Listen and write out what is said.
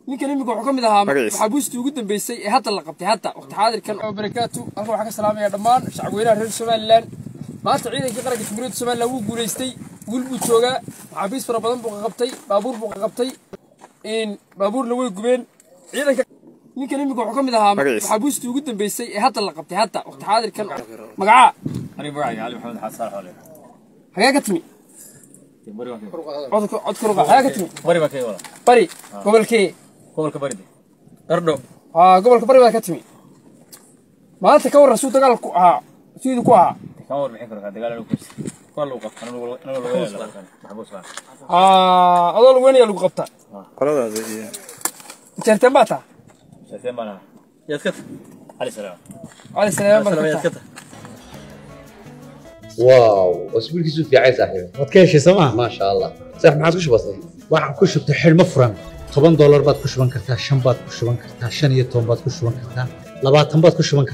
ninkan imika wuxuu ka mid ahaa maxaabiistii ugu dambeysay ee hadda la qabtay hadda waqti xaadirkan oo barakaatu halka waxa ka salaamaya dhammaan shacabweynaha reer Soomaaliland maanta ciidankii qaranka Jamhuuriyadda Soomaaliland wuu guuleystay wiil buu joogaa maxaabiis fara badan buu qabtay baabuur buu qabtay in baabuurna way gubeen ciidanka ninkan imika wuxuu ka mid ahaa maxaabiistii ugu dambeysay ee hadda la qabtay hadda waqti xaadirkan magaca ani magacayga Ali Maxamed Xasan Xoole hagee ka timi cod koroga hagee ka timi bari ba kay wala bari gobolkee gobolka bari qardho gobolka bari baa ka timi maanta ka waran suu dagaalku ahaa sidii ku ahaa ka war bixin karo dagaal lagu qabtay wala lagu qabtay lagu weeyay maxbuus adoo lagu weynaya lagu qabtaa qoladaas iyo jartan baata jartan bana yaskata علي سلام علي سلام واو اسبوع كيسو في عايز صاحبي ما تكيش سما ما شاء الله صح ما عاد كش بسيط waxaan ku shubtay xilmo furan $10 baad ku shuban kartaa 5 baad ku shuban kartaa 15 baad ku shuban kartaa 20 baad ku shuban kartaa